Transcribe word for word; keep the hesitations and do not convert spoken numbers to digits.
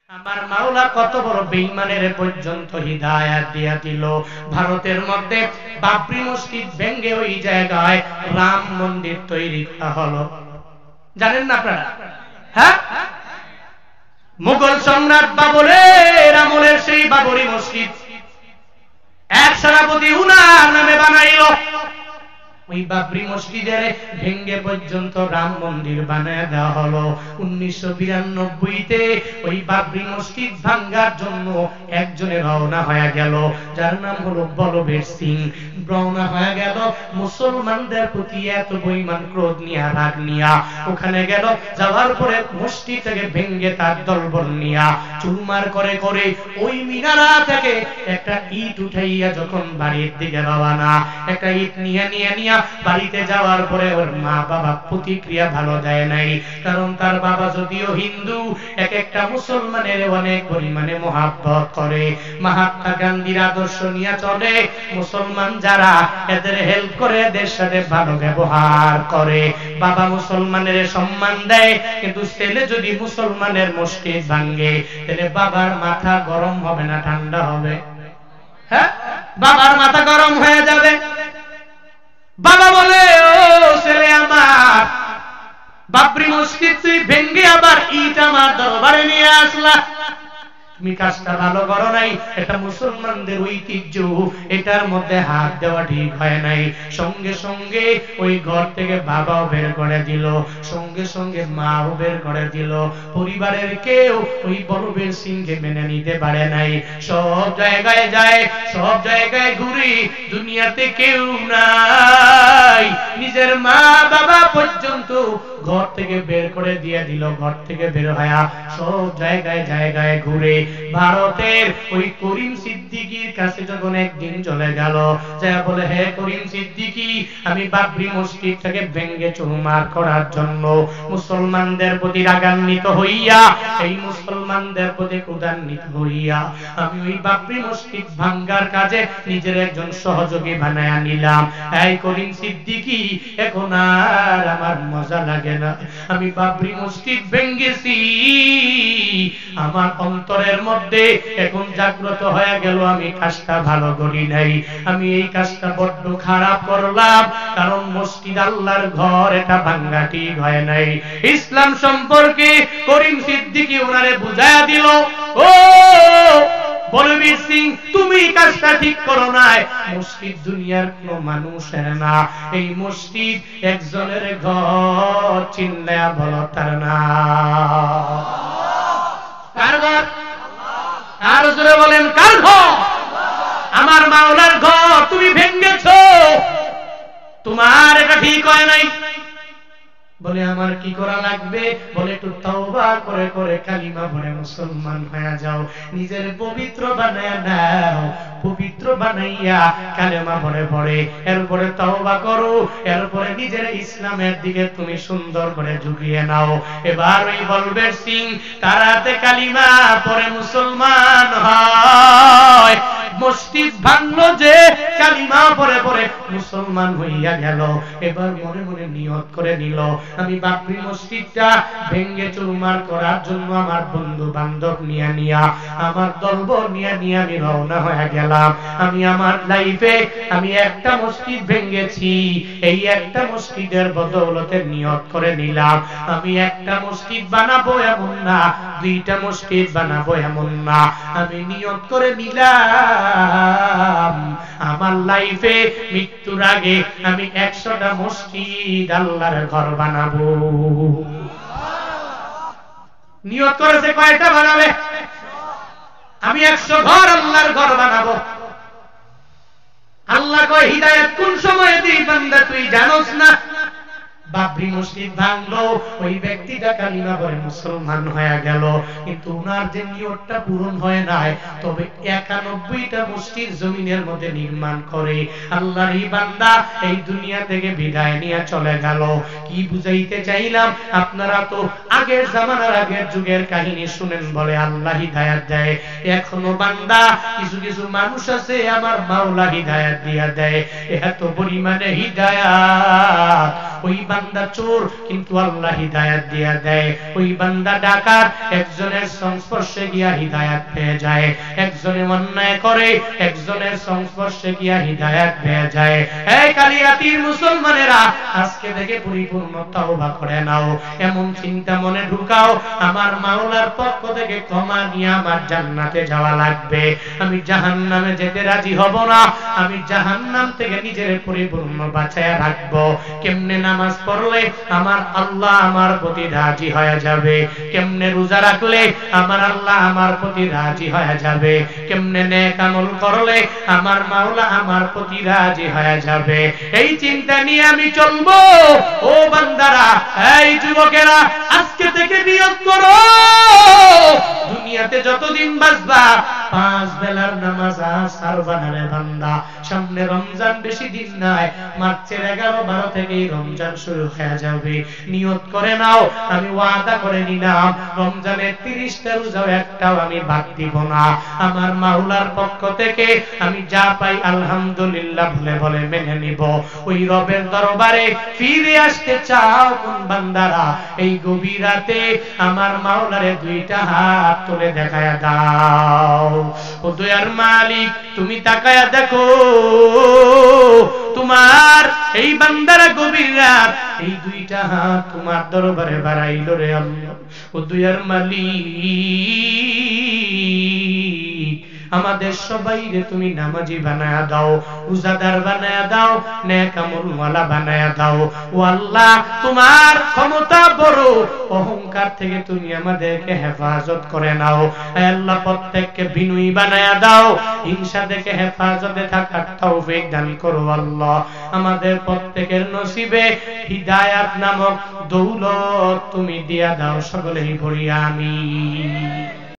আমার মাওলা কত বড় বেঈমানের পর্যন্ত হিদায়াত দিয়া দিল। ভারতের মধ্যে বাবরি মসজিদ ভেঙে ওই জায়গায় রাম মন্দির তৈরি করা হলো, জানেন না আপনারা? হ্যাঁ, মুঘল সম্রাট বাবরের আমলের সেই বাবরি মসজিদ এক সেনাপতি উনার নামে বানাইল। ওই বাবরি মসজিদের ভেঙ্গে পর্যন্ত রাম মন্দির বানায় দেওয়া হলো। উনিশশো বিরানব্বই তে ওই বাবরি মসজিদ ভাঙ্গার জন্য একজনের রওনা হয়ে গেল, যার নাম হলো বলবীর সিং। রওনা হয়ে গেল মুসলমানদের প্রতি এত বৈমান ক্রোধ নিয়া, রাগ নিয়া। ওখানে গেল, যাওয়ার পরে মসজিদটাকে ভেঙ্গে তার দলবল নিয়া চুরমার করে করে ওই মিনারা থেকে একটা ইট উঠাইয়া যখন বাড়ির দিকে রওনা, একটা ইট নিয়ে নিয়ে নিয়ে বাড়িতে যাওয়ার পরে ওর মা বাবা প্রতিক্রিয়া ভালো দেয় নাই, কারণ তার বাবা যদিও হিন্দু, এক একটা মুসলমানের অনেক পরিমাণে মহাব্বত করে, মহাত্মা গান্ধীর আদর্শ নিয়ে চলে। মুসলমান যারা এদের হেল্প করে, এদের সাথে ভালো ব্যবহার করে, বাবা মুসলমানের সম্মান দেয়। কিন্তু ছেলে যদি মুসলমানের মসজিদ ভাঙে, তাহলে বাবার মাথা গরম হবে না ঠান্ডা হবে? হ্যাঁ, বাবার মাথা গরম হয়ে যাবে। বাবা বলে, ও ছেলে আমার, বাবরি মসজিদ তুই ভেঙ্গে আবার ইট আমার দরবারে নিয়ে আসলা, তুমি কাজটা ভালো করো নাই। এটা মুসলমানদের ঐতিহ্য, এটার মধ্যে হাত দেওয়া ঠিক হয় নাই। সঙ্গে সঙ্গে ওই ঘর থেকে বাবাও বের করে দিল, সঙ্গে সঙ্গে মাও বের করে দিল। পরিবারের কেউ ওই বলবীর সিংকে মেনে নিতে পারে নাই। সব জায়গায় যায়, সব জায়গায় ঘুরি, দুনিয়াতে কেউ নাই। নিজের মা বাবা পর্যন্ত ঘর থেকে বের করে দিয়ে দিল। ঘর থেকে বের হয়া সব জায়গায় জায়গায় ঘুরে ভারতের ওই করিম সিদ্দিকীর কাছে যখন একদিন চলে গেল, যা বলে, হে করিম সিদ্দিকী, আমি বাবরি মসজিদটাকে ভেঙ্গে চুরমার করার জন্য মুসলমানদের প্রতি রাগান্বিত হইয়া, এই মুসলমানদের প্রতি ক্রোধান্বিত হইয়া আমি ওই বাবরি মসজিদ ভাঙ্গার কাজে নিজের একজন সহযোগী বানায়া নিলাম। এই করিম সিদ্দিকী, এখন আর আমার মজা লাগে না। আমি বাবরি মসজিদ ভেঙ্গেছি, আমার অন্তরের মধ্যে এখন জাগ্রত হয়ে গেল আমি কাজটা ভালো করি নাই, আমি এই কাজটা বড্ড খারাপ করলাম। কারণ মসজিদ আল্লাহর ঘর, এটা ভাঙ্গা ঠিক হয় নাই। ইসলাম সম্পর্কে করিম সিদ্দিকী ওনারে বুঝায়া দিল, ও বলবীর সিং, তুমি কাজটা ঠিক করো নাই। মসজিদ দুনিয়ার কোন মানুষের না, এই মসজিদ একজনের ঘর, চিল্লায়া বলো তার না। কার ঘর? আর জোরে বলেন, কার ঘর? আমার মাওলার ঘর তুমি ভেঙ্গেছো, তোমার এটা ঠিক হয় নাই। বলে, আমার কি করা লাগবে? বলে, একটু তওবা করে করে কালিমা পড়ে মুসলমান হয়ে যাও, নিজের পবিত্র বানায়া নাও। পবিত্র বানাইয়া কালেমা পড়ে পড়ে এরপরে তওবা করো, এরপরে নিজের ইসলামের দিকে তুমি সুন্দর করে ঝুঁকিয়ে নাও। এবার ওই বলবীর সিং তার হাতে কালিমা পড়ে মুসলমান হয়। মসজিদ ভাঙলো যে, কালিমা পড়ে পড়ে মুসলমান হইয়া গেল। এবার মনে মনে নিয়ত করে নিল, আমি বাবরি মসজিদটা ভেঙ্গে চুরমার করার জন্য আমার বন্ধু বান্ধব নিয়ে নিয়া, আমার দলবল নিয়ে নিয়ে আমি রওনা হয়ে গেলাম। আমি আমার লাইফে আমি একটা মসজিদ ভেঙ্গেছি, এই একটা মসজিদের বদৌলতে নিয়ত করে নিলাম, আমি একটা মসজিদ বানাবো এমন না, দুইটা মসজিদ বানাবো এমন না, আমি নিয়ত করে নিলাম আমার লাইফে মৃত্যুর আগে আমি একশোটা মসজিদ আল্লাহর ঘর বানাবো। নিয়ত করেছে কয়টা বানাবে? আমি একশো ঘর আল্লাহর ঘর বানাবো। আল্লাহ কয়, হিদায়াত কোন সময় দিই বান্দা তুই জানোস না? বাবরি মসজিদ ভাঙলো, ওই ব্যক্তিটা কালিমা পড়ে মুসলমান হয়ে গেল, কিন্তু ওনার যে নিয়তটা পূরণ হয় নাই। তবে একানব্বইটা মসজিদ জমিনের মধ্যে নির্মাণ করে আল্লাহর এই বান্দা এই দুনিয়া থেকে বিদায় নিয়ে চলে গেল। কি বুঝাইতে চাইলাম, আপনারা তো আগের জামানার আগের যুগের কাহিনী শুনেন, বলে আল্লাহ হিদায়াত দেয়। এখনো বান্দা কিছু কিছু মানুষ আছে আমার মাওলা হিদায়াত দিয়া দেয়, এত পরিমাণে হিদায়াত ওই বান্দা চোর কিন্তু আল্লাহ হিদায়াত দিয়া দেয়, ওই বান্দা ডাকাত একজনের সংস্পর্শে গিয়া হিদায়াত পেয়ে যায়, একজনে অন্যায় করে একজনের সংস্পর্শে গিয়া হিদায়াত পেয়ে যায়। এই কালিয়াতির মুসলমানেরা আজকে থেকে পরিপূর্ণ তওবা করে নাও, এমন চিন্তা মনে ঢুকাও আমার মাওলার পক্ষ থেকে ক্ষমা নিয়ে আমার জান্নাতে যাওয়া লাগবে, আমি জাহান্নামে যেতে রাজি হব না, আমি জাহান্নাম থেকে নিজের পরিপূর্ণ বাঁচায়া রাখবো। কেমনে নামাজ পড়লে আমার আল্লাহ আমার প্রতি রাজি হয়ে যাবে, কেমনে রোজা রাখলে আমার আল্লাহ আমার প্রতি রাজি হয়ে যাবে, কেমনে নেক আমল করলে আমার মাওলা আমার প্রতি রাজি হয়ে যাবে, এই চিন্তা নিয়ে আমি চলবো। ও বান্দারা, এই যুবকেরা, আজকে থেকে নিয়ত করো দুনিয়াতে যতদিন বাঁচবা পাঁচ বেলার নামাজ আর ছাড়বা না রে বান্দা। সামনে রমজান বেশি দিন নাই, মার্চের এগারো বারো থেকেই রমজান শুরু হয়ে যাবে। নিয়ত করে নাও, আমি ওয়াদা করে নিলাম রমজানের তিরিশটা রোজাও একটাও আমি বাদ দিব না। আমার মাওলার পক্ষ থেকে আমি যা পাই আলহামদুলিল্লাহ বলে বলে মেনে নিব। ওই রবের দরবারে ফিরে আসতে চাও কোন বান্দারা, এই গভীর রাতে আমার মাওলারে দুইটা হাত তুলে দেখায়া দাও। ও দয়ার মালিক, তুমি তাকায়া দেখো তোমার এই বান্দারা গভীর রাত এই দুইটা হাত তোমার দরবারে বাড়াইল রে আল্লাহ। ও দয়ার মালিক, আমাদের সবাইরে তুমি নামাজি বানায়া দাও, রোজাদার বানায়া দাও, নেক আমলওয়ালা বানায়া দাও। ও আল্লাহ, তোমার ক্ষমতা বড়, অহংকার থেকে তুমি আমাদেরকে হেফাজত করে নাও। আয় আল্লাহ, প্রত্যেককে বিনয়ী বানায়া দাও, হিংসা থেকে হেফাজতে থাকার তৌফিক দান করো আল্লাহ। আমাদের প্রত্যেকের নসিবে হিদায়াত নামক দৌলত তুমি দিয়া দাও, সকলেই পড়ি আমিন।